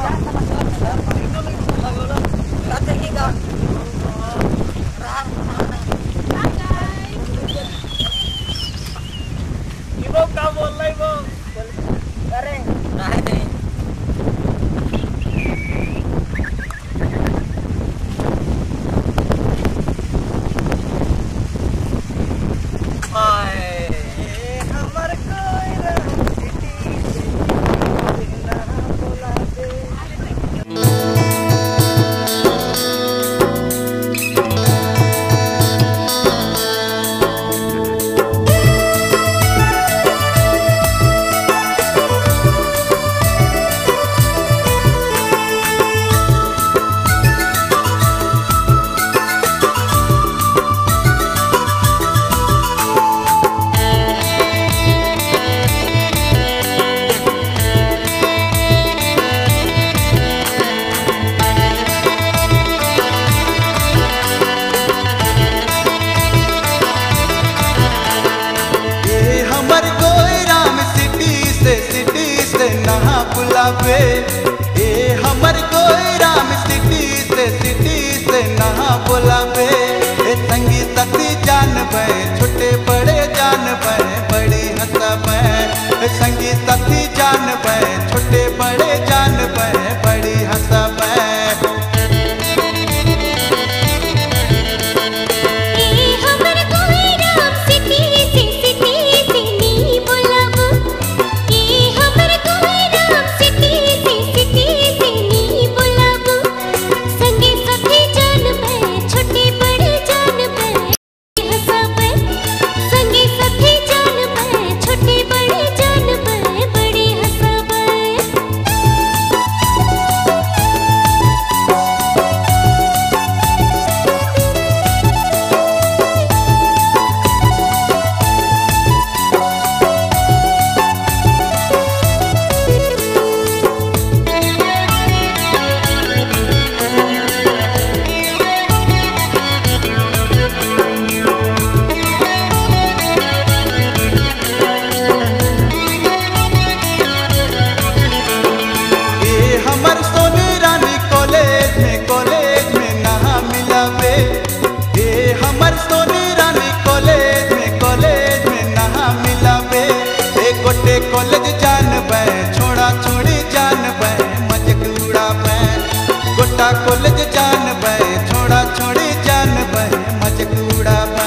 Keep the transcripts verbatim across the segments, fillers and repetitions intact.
Ibu kamu boleh ibu. Ayo. बुलावे ए हमर कोई राम सिटी से सिटी से नहा बुलावे ए संगी साथी जान बे छोटे बड़े जान बे बड़ी हंसबे ए संगी साथी जान बे छोटे बड़े जान बे बड़ी हंसबे कॉलेज जान बे छोड़ा छोड़ी जान बे मजक उड़ा बे गोटा कॉलेज जान बे छोड़ा छोड़ी जान बे मजक उड़ा बे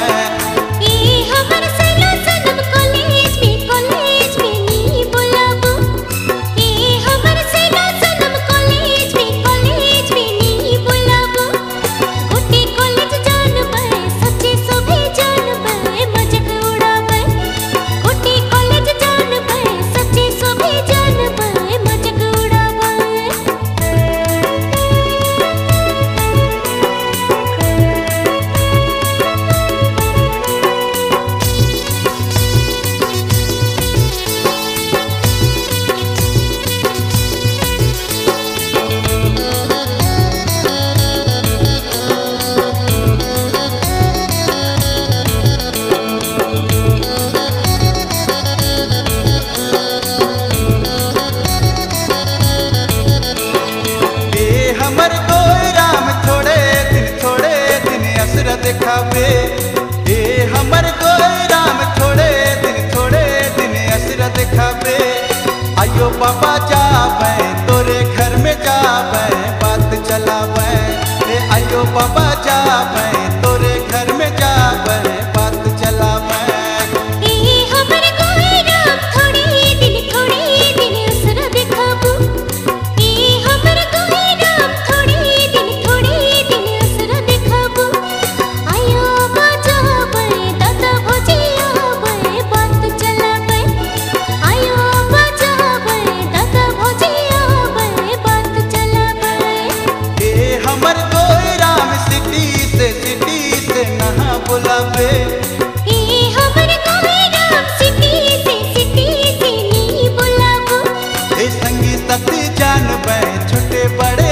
दिखावे ए हमर कोई राम थोड़े दिन थोड़े दिन असर दिखावे आयो बाबा जावे तोरे घर में जावे बात चलावे ए आयो बाबा जावे तोरे घर में जावे बात चलावे बुलावे ए हमर कोई राम सिटी से सिटी से नी बुलावो ए संगी साथी जान बे छोटे बड़े